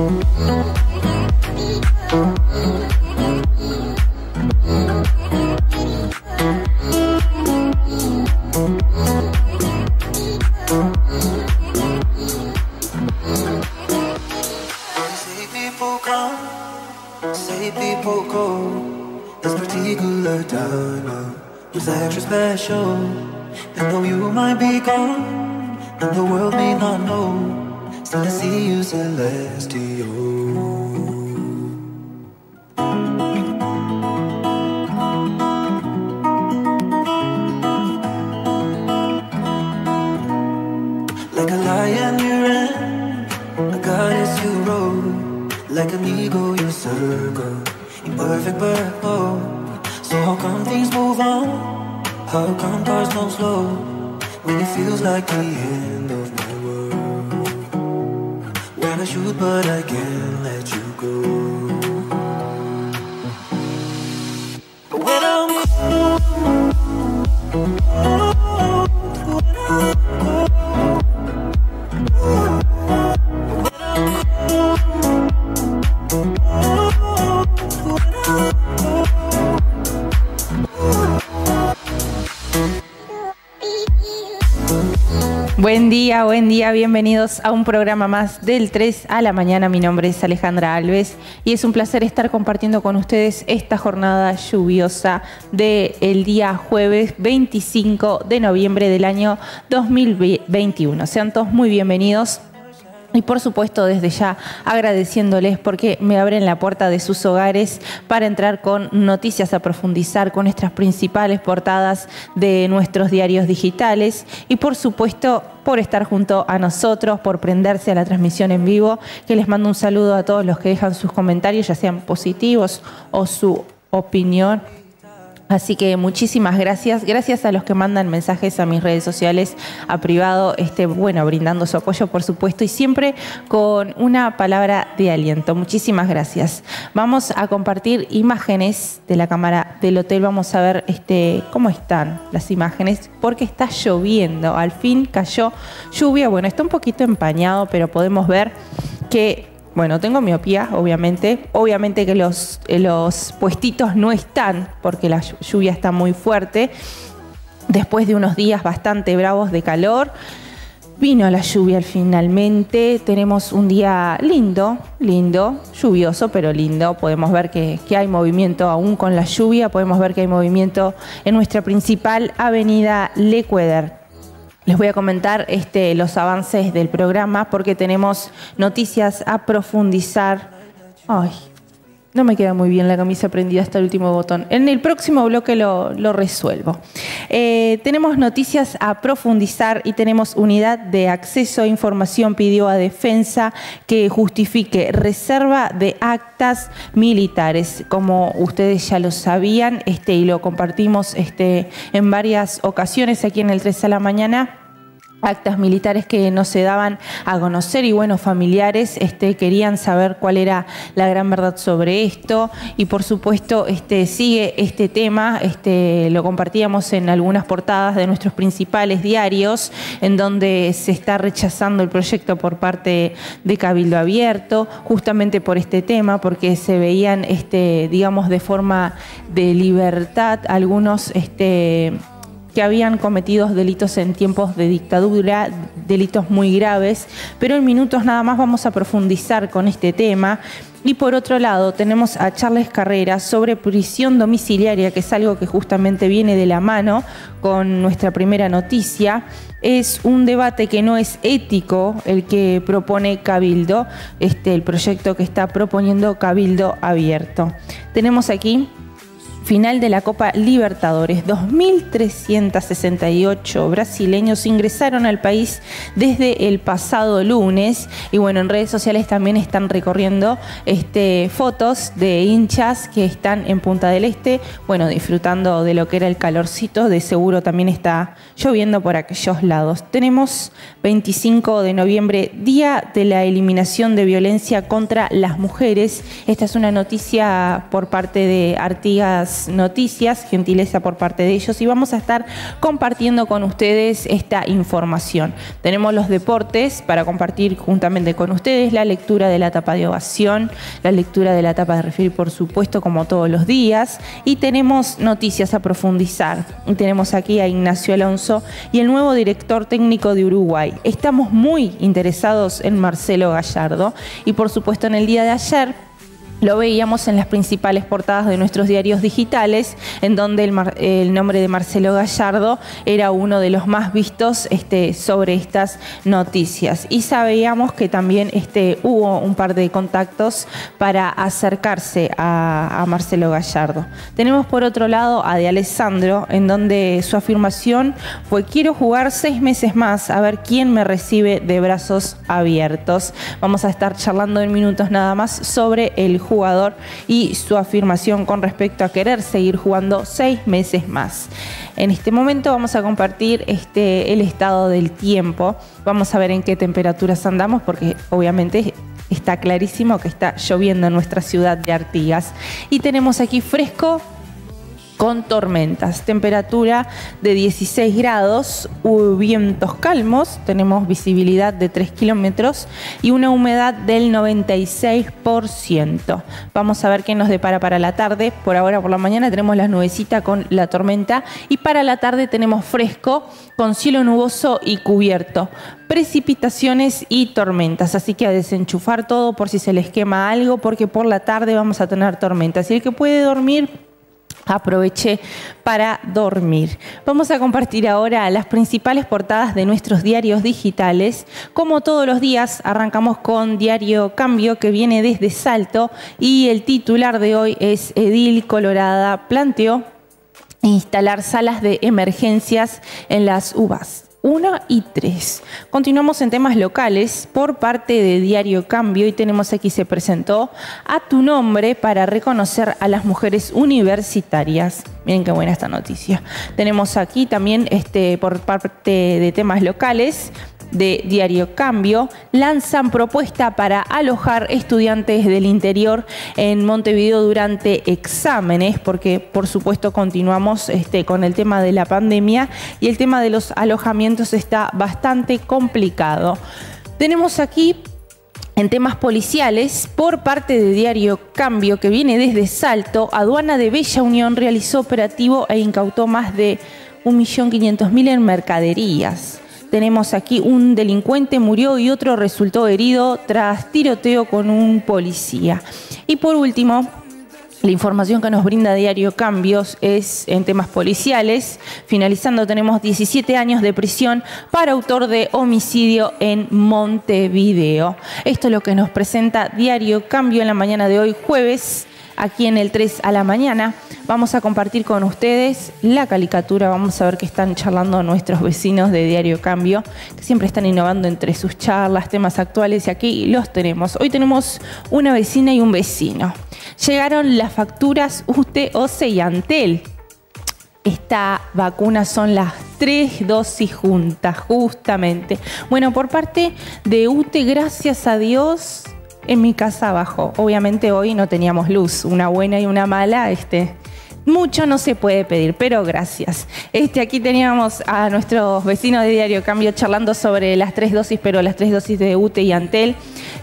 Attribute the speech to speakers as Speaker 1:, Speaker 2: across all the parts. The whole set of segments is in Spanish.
Speaker 1: Say people go. This particular time was extra special. And though you might be gone, and the world may not know, still I see you celestial. Like a lion you ran, a goddess you rode, like an eagle you circle, in perfect purple. So how come things move on? How come cars go slow, when it feels like the end of my world? Wanna shoot but I can't let you go. But when I'm cold,
Speaker 2: buen día, bienvenidos a un programa más del 3 a la mañana. Mi nombre es Alejandra Alves y es un placer estar compartiendo con ustedes esta jornada lluviosa del día jueves 25 de noviembre del año 2021. Sean todos muy bienvenidos. Y por supuesto desde ya agradeciéndoles porque me abren la puerta de sus hogares para entrar con noticias a profundizar, con nuestras principales portadas de nuestros diarios digitales y por supuesto por estar junto a nosotros, por prenderse a la transmisión en vivo, que les mando un saludo a todos los que dejan sus comentarios, ya sean positivos o su opinión. Así que muchísimas gracias. Gracias a los que mandan mensajes a mis redes sociales, a privado, brindando su apoyo, por supuesto, y siempre con una palabra de aliento. Muchísimas gracias. Vamos a compartir imágenes de la cámara del hotel. Vamos a ver cómo están las imágenes, porque está lloviendo. Al fin cayó lluvia. Bueno, está un poquito empañado, pero podemos ver que... Bueno, tengo miopía, obviamente. Obviamente que los puestitos no están porque la lluvia está muy fuerte. Después de unos días bastante bravos de calor, vino la lluvia finalmente. Tenemos un día lindo, lluvioso, pero lindo. Podemos ver que hay movimiento aún con la lluvia. Podemos ver que hay movimiento en nuestra principal avenida Lecueder. Les voy a comentar los avances del programa porque tenemos noticias a profundizar. Ay, no me queda muy bien la camisa prendida hasta el último botón. En el próximo bloque lo resuelvo. Tenemos noticias a profundizar y tenemos unidad de acceso a información. Pidió a Defensa que justifique reserva de actas militares. Como ustedes ya lo sabían y lo compartimos en varias ocasiones aquí en el 3 a la mañana. Actas militares que no se daban a conocer y bueno, familiares querían saber cuál era la gran verdad sobre esto y por supuesto sigue este tema, lo compartíamos en algunas portadas de nuestros principales diarios en donde se está rechazando el proyecto por parte de Cabildo Abierto justamente por este tema, porque se veían digamos de forma de libertad algunos que habían cometido delitos en tiempos de dictadura, delitos muy graves, pero en minutos nada más vamos a profundizar con este tema. Y por otro lado tenemos a Charles Carreras sobre prisión domiciliaria, que es algo que justamente viene de la mano con nuestra primera noticia. Es un debate que no es ético el que propone Cabildo, el proyecto que está proponiendo Cabildo Abierto. Tenemos aquí... Final de la Copa Libertadores. 2.368 brasileños ingresaron al país desde el pasado lunes. Y bueno, en redes sociales también están recorriendo fotos de hinchas que están en Punta del Este. Bueno, disfrutando de lo que era el calorcito. De seguro también está lloviendo por aquellos lados. Tenemos 25 de noviembre, Día de la Eliminación de Violencia contra las Mujeres. Esta es una noticia por parte de Artigas las noticias, gentileza por parte de ellos, y vamos a estar compartiendo con ustedes esta información. Tenemos los deportes para compartir juntamente con ustedes, la lectura de la tapa de ovación, la lectura de la tapa de referir, por supuesto, como todos los días, y tenemos noticias a profundizar. Y tenemos aquí a Ignacio Alonso y el nuevo director técnico de Uruguay. Estamos muy interesados en Marcelo Gallardo y, por supuesto, en el día de ayer lo veíamos en las principales portadas de nuestros diarios digitales, en donde el nombre de Marcelo Gallardo era uno de los más vistos sobre estas noticias. Y sabíamos que también hubo un par de contactos para acercarse a Marcelo Gallardo. Tenemos por otro lado a De Alessandro, en donde su afirmación fue: quiero jugar 6 meses más, a ver quién me recibe de brazos abiertos. Vamos a estar charlando en minutos nada más sobre el jugador y su afirmación con respecto a querer seguir jugando 6 meses más. En este momento vamos a compartir el estado del tiempo. Vamos a ver en qué temperaturas andamos, porque obviamente está clarísimo que está lloviendo en nuestra ciudad de Artigas. Y tenemos aquí fresco con tormentas, temperatura de 16 grados, vientos calmos, tenemos visibilidad de 3 kilómetros y una humedad del 96%. Vamos a ver qué nos depara para la tarde. Por ahora, por la mañana, tenemos la nubecita con la tormenta, y para la tarde tenemos fresco con cielo nuboso y cubierto, precipitaciones y tormentas. Así que a desenchufar todo por si se les quema algo, porque por la tarde vamos a tener tormentas. Y el que puede dormir, aproveche para dormir. Vamos a compartir ahora las principales portadas de nuestros diarios digitales. Como todos los días, arrancamos con Diario Cambio, que viene desde Salto, y el titular de hoy es: Edil Colorada planteó instalar salas de emergencias en las UBAs 1 y 3. Continuamos en temas locales por parte de Diario Cambio, y tenemos aquí: se presentó A Tu Nombre para reconocer a las mujeres universitarias. Miren qué buena esta noticia. Tenemos aquí también por parte de temas locales de Diario Cambio: lanzan propuesta para alojar estudiantes del interior en Montevideo durante exámenes, porque por supuesto continuamos con el tema de la pandemia y el tema de los alojamientos está bastante complicado. Tenemos aquí en temas policiales, por parte de Diario Cambio, que viene desde Salto: aduana de Bella Unión realizó operativo e incautó más de 1.500.000 en mercaderías. Tenemos aquí: un delincuente murió y otro resultó herido tras tiroteo con un policía. Y por último, la información que nos brinda Diario Cambios es en temas policiales. Finalizando, tenemos 17 años de prisión para autor de homicidio en Montevideo. Esto es lo que nos presenta Diario Cambio en la mañana de hoy, jueves, aquí en el 3 a la mañana. Vamos a compartir con ustedes la caricatura. Vamos a ver qué están charlando nuestros vecinos de Diario Cambio, que siempre están innovando entre sus charlas, temas actuales, y aquí los tenemos. Hoy tenemos una vecina y un vecino. Llegaron las facturas UTE, OCE y Antel. Esta vacuna son las 3 dosis juntas, justamente. Bueno, por parte de UTE, gracias a Dios, en mi casa bajó. Obviamente hoy no teníamos luz, una buena y una mala, mucho no se puede pedir, pero gracias. Aquí teníamos a nuestros vecinos de Diario Cambio charlando sobre las 3 dosis, pero las 3 dosis de UTE y Antel,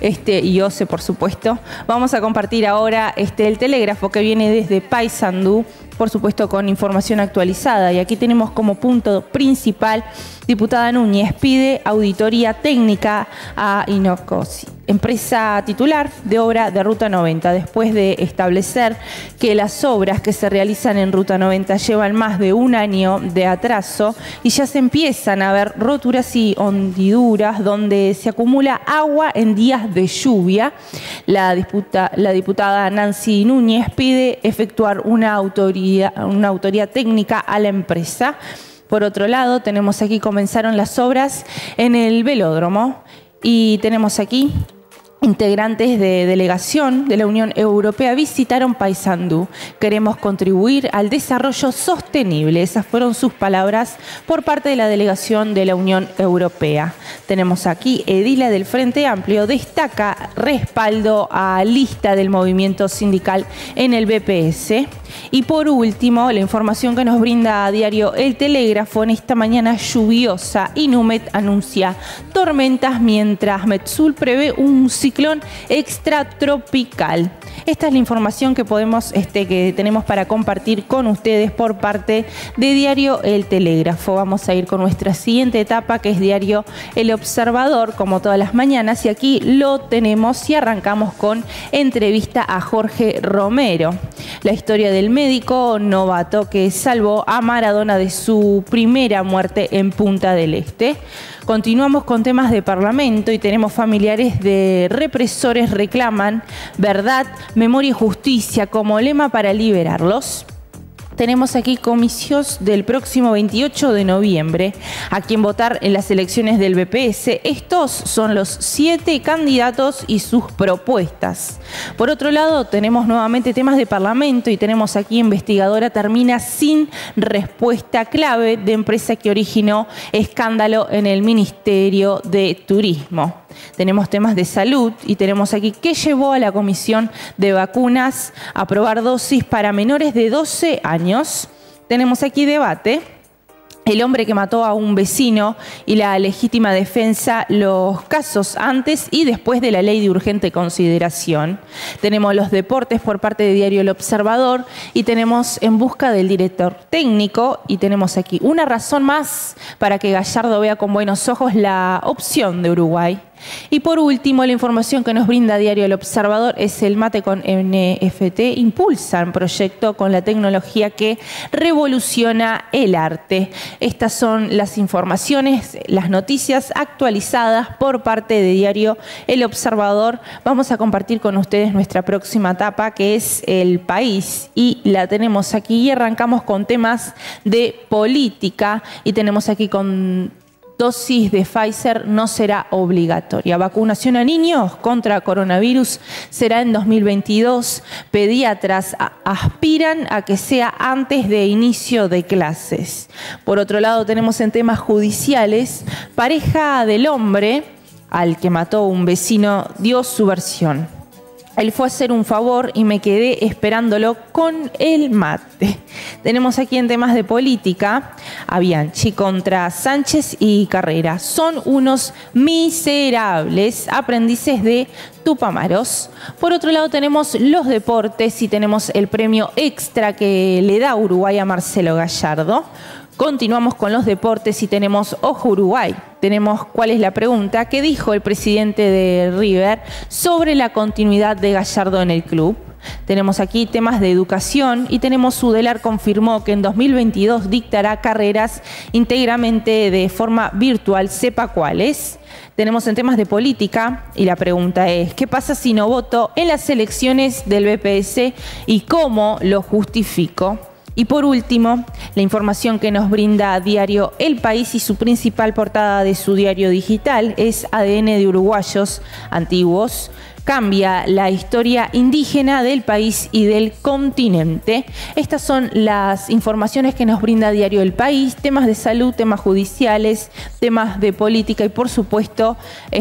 Speaker 2: y OCE, por supuesto. Vamos a compartir ahora el telégrafo, que viene desde Paysandú, por supuesto con información actualizada. Y aquí tenemos como punto principal: diputada Núñez pide auditoría técnica a Inocosi, empresa titular de obra de Ruta 90, después de establecer que las obras que se realizan en Ruta 90 llevan más de un año de atraso y ya se empiezan a ver roturas y hendiduras donde se acumula agua en días de lluvia. La diputada Nancy Núñez pide efectuar una autoría técnica a la empresa. Por otro lado, tenemos aquí: comenzaron las obras en el velódromo, y tenemos aquí: integrantes de delegación de la Unión Europea visitaron Paysandú. Queremos contribuir al desarrollo sostenible. Esas fueron sus palabras por parte de la delegación de la Unión Europea. Tenemos aquí: edila del Frente Amplio destaca respaldo a lista del movimiento sindical en el BPS. Y por último, la información que nos brinda a diario El Telégrafo en esta mañana lluviosa. Inumet anuncia tormentas mientras Metsul prevé un ciclón extratropical. Esta es la información que que tenemos para compartir con ustedes por parte de diario El Telégrafo. Vamos a ir con nuestra siguiente etapa, que es diario El Observador, como todas las mañanas, y aquí lo tenemos y arrancamos con entrevista a Jorge Romero. La historia del médico novato que salvó a Maradona de su primera muerte en Punta del Este. Continuamos con temas de Parlamento y tenemos familiares de represores reclaman verdad, memoria y justicia como lema para liberarlos. Tenemos aquí comicios del próximo 28 de noviembre, a quien votar en las elecciones del BPS. Estos son los 7 candidatos y sus propuestas. Por otro lado, tenemos nuevamente temas de Parlamento y tenemos aquí investigadora termina sin respuesta clave de empresa que originó escándalo en el Ministerio de Turismo. Tenemos temas de salud y tenemos aquí qué llevó a la Comisión de Vacunas a aprobar dosis para menores de 12 años. Tenemos aquí debate. El hombre que mató a un vecino y la legítima defensa, los casos antes y después de la ley de urgente consideración. Tenemos los deportes por parte de diario El Observador y tenemos en busca del director técnico y tenemos aquí una razón más para que Gallardo vea con buenos ojos la opción de Uruguay. Y por último, la información que nos brinda diario El Observador es el mate con NFT. Impulsa un proyecto con la tecnología que revoluciona el arte. Estas son las informaciones, las noticias actualizadas por parte de diario El Observador. Vamos a compartir con ustedes nuestra próxima etapa, que es El País, y la tenemos aquí y arrancamos con temas de política y tenemos aquí con dosis de Pfizer no será obligatoria. Vacunación a niños contra coronavirus será en 2022. Pediatras aspiran a que sea antes de inicio de clases. Por otro lado, tenemos en temas judiciales, pareja del hombre al que mató un vecino dio su versión. Él fue a hacer un favor y me quedé esperándolo con el mate. Tenemos aquí en temas de política a Bianchi contra Sánchez y Carrera. Son unos miserables aprendices de Tupamaros. Por otro lado tenemos los deportes y tenemos el premio extra que le da Uruguay a Marcelo Gallardo. Continuamos con los deportes y tenemos Ojo Uruguay. Tenemos cuál es la pregunta que dijo el presidente de River sobre la continuidad de Gallardo en el club. Tenemos aquí temas de educación y tenemos Udelar confirmó que en 2022 dictará carreras íntegramente de forma virtual, sepa cuáles. Tenemos en temas de política y la pregunta es, ¿qué pasa si no voto en las elecciones del BPS y cómo lo justifico? Y por último, la información que nos brinda diario El País y su principal portada de su diario digital es ADN de uruguayos antiguos. Cambia la historia indígena del país y del continente. Estas son las informaciones que nos brinda diario El País, temas de salud, temas judiciales, temas de política y por supuesto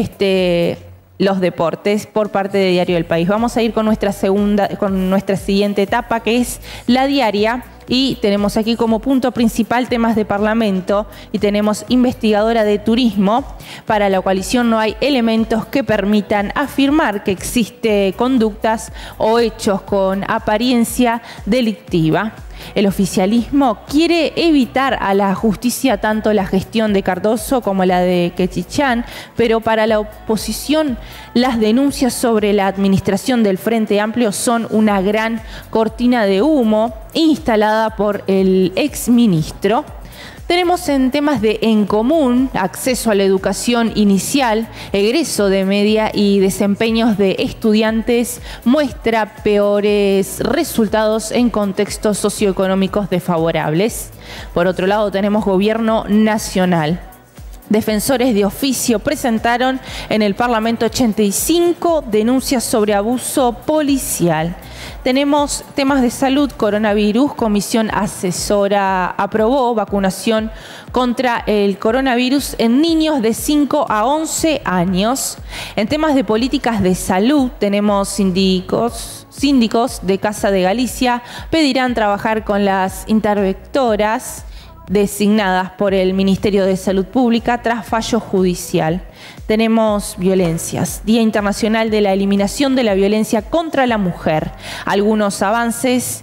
Speaker 2: los deportes por parte de diario El País. Vamos a ir con nuestra siguiente etapa, que es la diaria. Y tenemos aquí como punto principal temas de Parlamento y tenemos investigadora de turismo. Para la coalición no hay elementos que permitan afirmar que existe conductas o hechos con apariencia delictiva. El oficialismo quiere evitar a la justicia tanto la gestión de Cardoso como la de Quechichán, pero para la oposición las denuncias sobre la administración del Frente Amplio son una gran cortina de humo instalada por el exministro. Tenemos en temas de En Común, acceso a la educación inicial, egreso de media y desempeños de estudiantes, muestra peores resultados en contextos socioeconómicos desfavorables. Por otro lado, tenemos Gobierno Nacional. Defensores de oficio presentaron en el Parlamento 85 denuncias sobre abuso policial. Tenemos temas de salud, coronavirus, Comisión Asesora aprobó vacunación contra el coronavirus en niños de 5 a 11 años. En temas de políticas de salud tenemos síndicos de Casa de Galicia pedirán trabajar con las interventoras designadas por el Ministerio de Salud Pública tras fallo judicial. Tenemos violencias, Día Internacional de la Eliminación de la Violencia contra la Mujer. Algunos avances,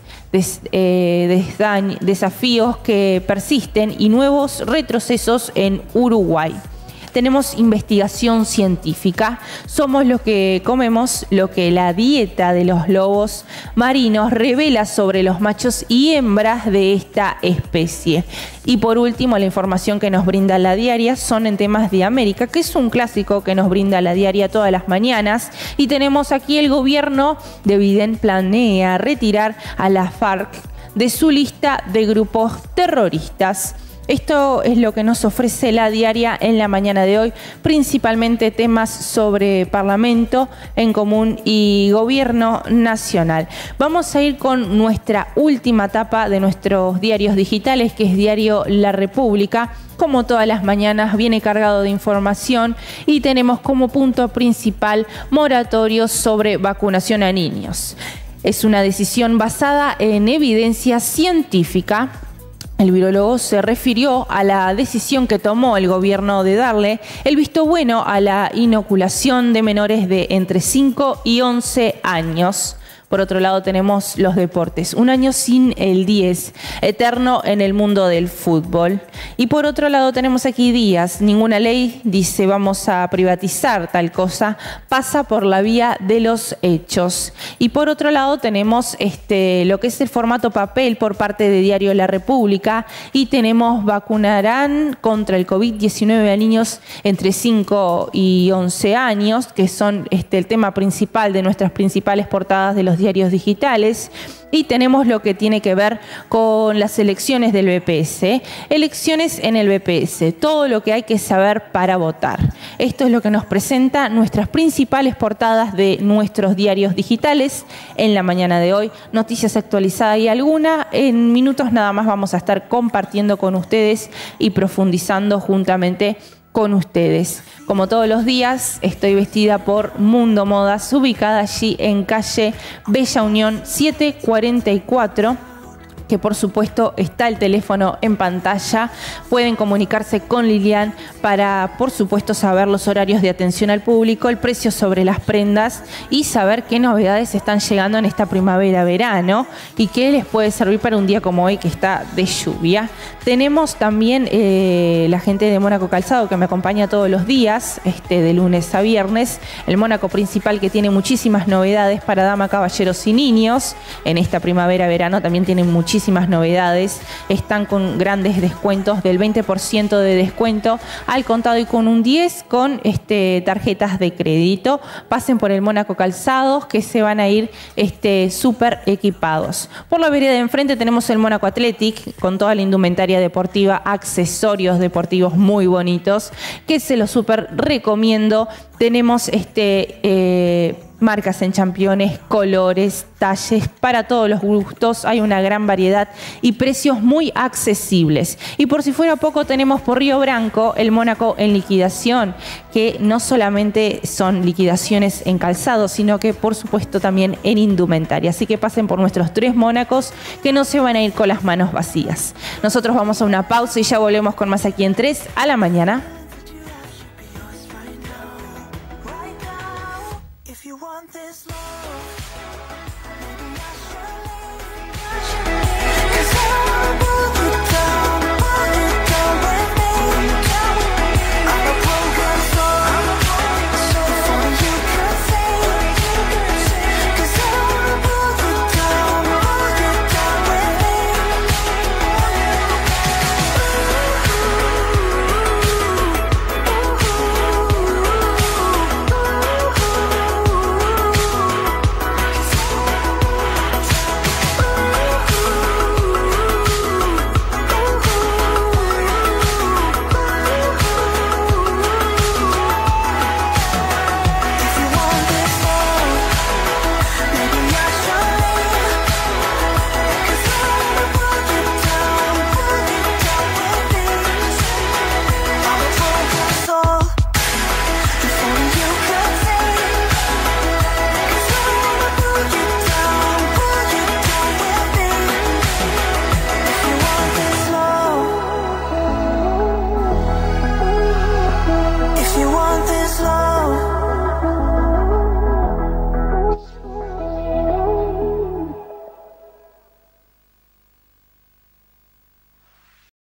Speaker 2: desafíos que persisten y nuevos retrocesos en Uruguay. Tenemos investigación científica. Somos lo que comemos, lo que la dieta de los lobos marinos revela sobre los machos y hembras de esta especie. Y por último, la información que nos brinda La Diaria son en temas de América, que es un clásico que nos brinda La Diaria todas las mañanas. Y tenemos aquí el gobierno de Biden planea retirar a la FARC de su lista de grupos terroristas. Esto es lo que nos ofrece La Diaria en la mañana de hoy, principalmente temas sobre Parlamento en Común y Gobierno Nacional. Vamos a ir con nuestra última etapa de nuestros diarios digitales, que es Diario La República. Como todas las mañanas, viene cargado de información y tenemos como punto principal moratorios sobre vacunación a niños. Es una decisión basada en evidencia científica. El virólogo se refirió a la decisión que tomó el gobierno de darle el visto bueno a la inoculación de menores de entre 5 y 11 años. Por otro lado tenemos los deportes, un año sin el 10, eterno en el mundo del fútbol. Y por otro lado tenemos aquí Díaz, ninguna ley dice vamos a privatizar tal cosa, pasa por la vía de los hechos. Y por otro lado tenemos lo que es el formato papel por parte de Diario La República y tenemos vacunarán contra el COVID-19 a niños entre 5 y 11 años, que son el tema principal de nuestras principales portadas de los diarios digitales. Y tenemos lo que tiene que ver con las elecciones del BPS. Elecciones en el BPS, todo lo que hay que saber para votar. Esto es lo que nos presenta nuestras principales portadas de nuestros diarios digitales en la mañana de hoy. Noticias actualizadas y alguna. En minutos nada más vamos a estar compartiendo con ustedes y profundizando juntamente con ustedes. Como todos los días, estoy vestida por Mundo Modas, ubicada allí en calle Bella Unión 744, que por supuesto está el teléfono en pantalla. Pueden comunicarse con Lilian para, por supuesto, saber los horarios de atención al público, el precio sobre las prendas y saber qué novedades están llegando en esta primavera-verano y qué les puede servir para un día como hoy que está de lluvia. Tenemos también la gente de Mónaco Calzado que me acompaña todos los días, de lunes a viernes. El Mónaco principal que tiene muchísimas novedades para dama, caballeros y niños. En esta primavera-verano también tienen muchísimas novedades. Están con grandes descuentos del 20% de descuento al contado y con un 10% con tarjetas de crédito. Pasen por el Mónaco Calzados que se van a ir súper equipados. Por la vereda de enfrente tenemos el Mónaco Athletic con toda la indumentaria deportiva, accesorios deportivos muy bonitos que se los súper recomiendo. Tenemos marcas en championes, colores, talles, para todos los gustos. Hay una gran variedad y precios muy accesibles. Y por si fuera poco, tenemos por Río Branco el Mónaco en liquidación, que no solamente son liquidaciones en calzado, sino que por supuesto también en indumentaria. Así que pasen por nuestros 3 Mónacos, que no se van a ir con las manos vacías. Nosotros vamos a una pausa y ya volvemos con más aquí en 3 a la mañana.
Speaker 1: This love